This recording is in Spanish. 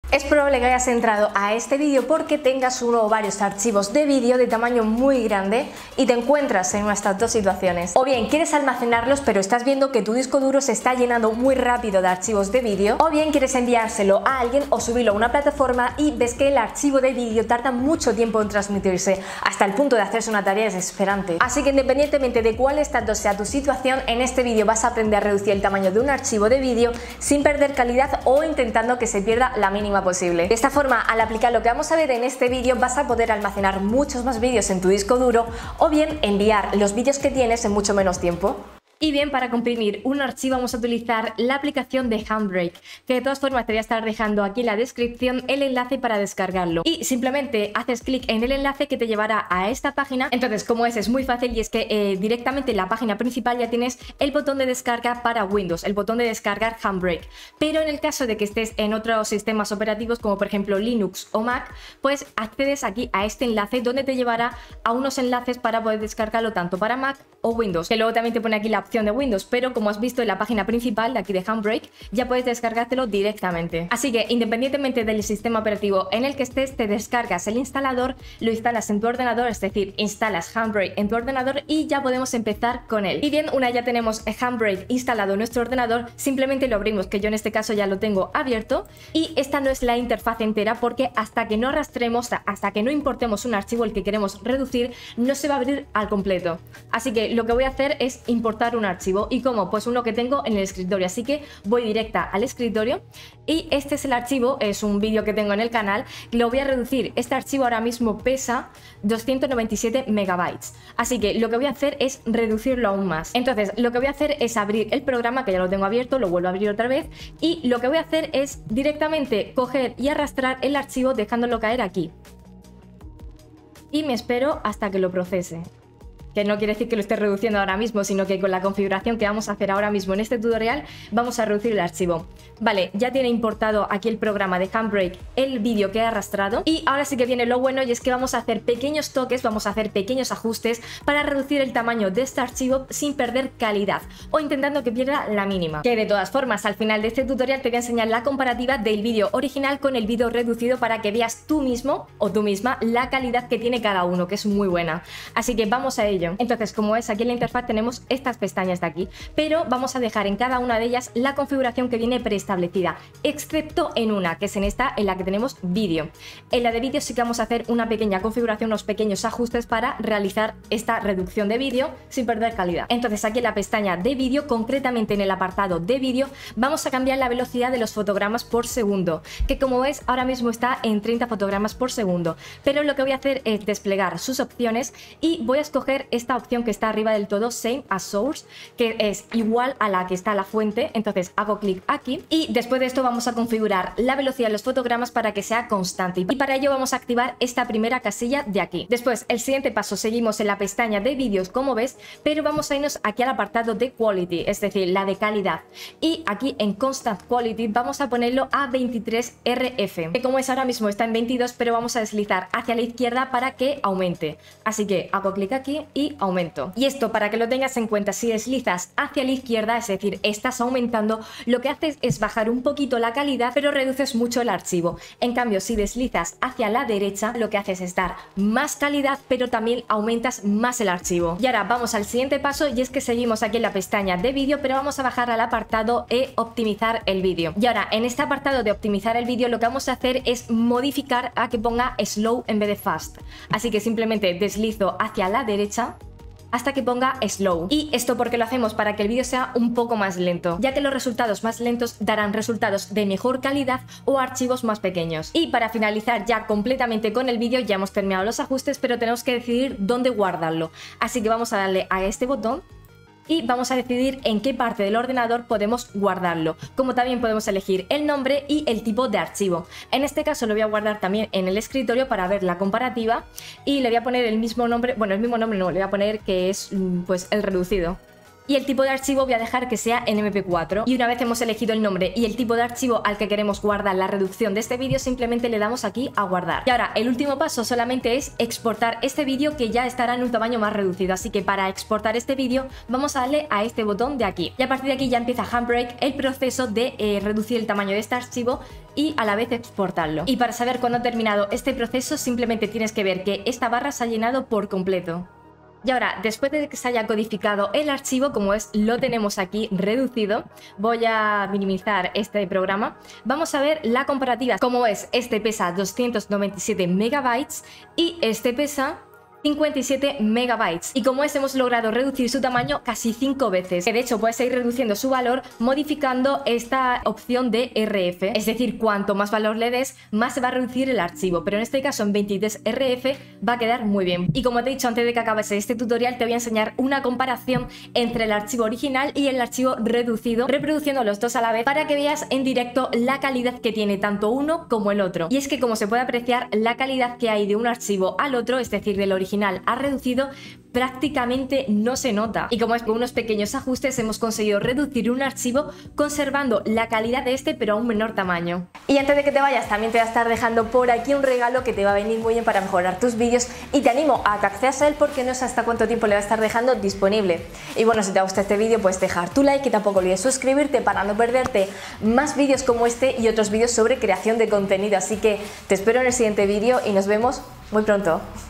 Es probable que hayas entrado a este vídeo porque tengas uno o varios archivos de vídeo de tamaño muy grande y te encuentras en una de estas dos situaciones. O bien quieres almacenarlos pero estás viendo que tu disco duro se está llenando muy rápido de archivos de vídeo, o bien quieres enviárselo a alguien o subirlo a una plataforma y ves que el archivo de vídeo tarda mucho tiempo en transmitirse hasta el punto de hacerse una tarea desesperante. Así que independientemente de cuál de estas dos sea tu situación, en este vídeo vas a aprender a reducir el tamaño de un archivo de vídeo sin perder calidad o intentando que se pierda la mínima posible. De esta forma, al aplicar lo que vamos a ver en este vídeo, vas a poder almacenar muchos más vídeos en tu disco duro o bien enviar los vídeos que tienes en mucho menos tiempo. Y bien, para comprimir un archivo vamos a utilizar la aplicación de Handbrake, que de todas formas te voy a estar dejando aquí en la descripción el enlace para descargarlo. Y simplemente haces clic en el enlace que te llevará a esta página. Entonces, como es muy fácil, y es que directamente en la página principal ya tienes el botón de descarga para Windows, el botón de descargar Handbrake. Pero en el caso de que estés en otros sistemas operativos, como por ejemplo Linux o Mac, pues accedes aquí a este enlace donde te llevará a unos enlaces para poder descargarlo tanto para Mac o Windows, que luego también te pone aquí la opción de Windows, pero como has visto en la página principal de aquí de Handbrake, ya puedes descargártelo directamente. Así que independientemente del sistema operativo en el que estés, te descargas el instalador, lo instalas en tu ordenador, es decir, instalas Handbrake en tu ordenador y ya podemos empezar con él. Y bien, una ya tenemos Handbrake instalado en nuestro ordenador, simplemente lo abrimos, que yo en este caso ya lo tengo abierto, y esta no es la interfaz entera porque hasta que no arrastremos, hasta que no importemos un archivo el que queremos reducir, no se va a abrir al completo. Así que lo que voy a hacer es importar un archivo. ¿Y cómo? Pues uno que tengo en el escritorio, así que voy directa al escritorio y este es el archivo, es un vídeo que tengo en el canal, lo voy a reducir. Este archivo ahora mismo pesa 297 megabytes, así que lo que voy a hacer es reducirlo aún más. Entonces lo que voy a hacer es abrir el programa, que ya lo tengo abierto, lo vuelvo a abrir otra vez, y lo que voy a hacer es directamente coger y arrastrar el archivo dejándolo caer aquí y me espero hasta que lo procese. Que no quiere decir que lo esté reduciendo ahora mismo, sino que con la configuración que vamos a hacer ahora mismo en este tutorial vamos a reducir el archivo. Vale, ya tiene importado aquí el programa de Handbrake el vídeo que he arrastrado y ahora sí que viene lo bueno, y es que vamos a hacer pequeños toques, vamos a hacer pequeños ajustes para reducir el tamaño de este archivo sin perder calidad o intentando que pierda la mínima. Que de todas formas, al final de este tutorial te voy a enseñar la comparativa del vídeo original con el vídeo reducido para que veas tú mismo o tú misma la calidad que tiene cada uno, que es muy buena. Así que vamos a ello. Entonces, como es, aquí en la interfaz tenemos estas pestañas de aquí, pero vamos a dejar en cada una de ellas la configuración que viene preestablecida, excepto en una, que es en esta, en la que tenemos vídeo. En la de vídeo sí que vamos a hacer una pequeña configuración, unos pequeños ajustes para realizar esta reducción de vídeo sin perder calidad. Entonces, aquí en la pestaña de vídeo, concretamente en el apartado de vídeo, vamos a cambiar la velocidad de los fotogramas por segundo, que como ves ahora mismo está en 30 fotogramas por segundo, pero lo que voy a hacer es desplegar sus opciones y voy a escoger esta opción que está arriba del todo, Same as Source, que es igual a la que está la fuente. Entonces hago clic aquí y después de esto vamos a configurar la velocidad de los fotogramas para que sea constante, y para ello vamos a activar esta primera casilla de aquí. Después, el siguiente paso, seguimos en la pestaña de vídeos como ves, pero vamos a irnos aquí al apartado de Quality, es decir, la de calidad, y aquí en Constant Quality vamos a ponerlo a 23 RF, que como es ahora mismo está en 22, pero vamos a deslizar hacia la izquierda para que aumente. Así que hago clic aquí y aumento. Y esto, para que lo tengas en cuenta, si deslizas hacia la izquierda, es decir, estás aumentando, lo que haces es bajar un poquito la calidad, pero reduces mucho el archivo. En cambio, si deslizas hacia la derecha, lo que haces es dar más calidad, pero también aumentas más el archivo. Y ahora vamos al siguiente paso, y es que seguimos aquí en la pestaña de vídeo, pero vamos a bajar al apartado de optimizar el vídeo. Y ahora, en este apartado de optimizar el vídeo, lo que vamos a hacer es modificar a que ponga slow en vez de fast. Así que simplemente deslizo hacia la derecha hasta que ponga slow. Y esto porque lo hacemos para que el vídeo sea un poco más lento, ya que los resultados más lentos darán resultados de mejor calidad o archivos más pequeños. Y para finalizar ya completamente con el vídeo, ya hemos terminado los ajustes, pero tenemos que decidir dónde guardarlo. Así que vamos a darle a este botón y vamos a decidir en qué parte del ordenador podemos guardarlo, como también podemos elegir el nombre y el tipo de archivo. En este caso lo voy a guardar también en el escritorio para ver la comparativa, y le voy a poner el mismo nombre, bueno, el mismo nombre no, le voy a poner que es pues el reducido. y el tipo de archivo voy a dejar que sea en MP4. Y una vez hemos elegido el nombre y el tipo de archivo al que queremos guardar la reducción de este vídeo, simplemente le damos aquí a guardar. Y ahora el último paso solamente es exportar este vídeo, que ya estará en un tamaño más reducido, así que para exportar este vídeo vamos a darle a este botón de aquí y a partir de aquí ya empieza Handbrake el proceso de reducir el tamaño de este archivo y a la vez exportarlo. Y para saber cuándo ha terminado este proceso simplemente tienes que ver que esta barra se ha llenado por completo. Y ahora, después de que se haya codificado el archivo, como es, lo tenemos aquí reducido, voy a minimizar este programa, vamos a ver la comparativa. Como es, este pesa 297 megabytes y este pesa 57 megabytes, y como es, hemos logrado reducir su tamaño casi 5 veces, que de hecho puedes ir reduciendo su valor modificando esta opción de RF, es decir, cuanto más valor le des, más se va a reducir el archivo, pero en este caso en 23 RF va a quedar muy bien. Y como te he dicho antes de que acabes este tutorial, te voy a enseñar una comparación entre el archivo original y el archivo reducido, reproduciendo los dos a la vez para que veas en directo la calidad que tiene tanto uno como el otro. Y es que, como se puede apreciar, la calidad que hay de un archivo al otro, es decir, del original ha reducido, prácticamente no se nota. Y como es, con unos pequeños ajustes hemos conseguido reducir un archivo conservando la calidad de este pero a un menor tamaño. Y antes de que te vayas, también te voy a estar dejando por aquí un regalo que te va a venir muy bien para mejorar tus vídeos, y te animo a que accedas a él porque no sé hasta cuánto tiempo le va a estar dejando disponible. Y bueno, si te gusta este vídeo puedes dejar tu like y tampoco olvides suscribirte para no perderte más vídeos como este y otros vídeos sobre creación de contenido. Así que te espero en el siguiente vídeo y nos vemos muy pronto.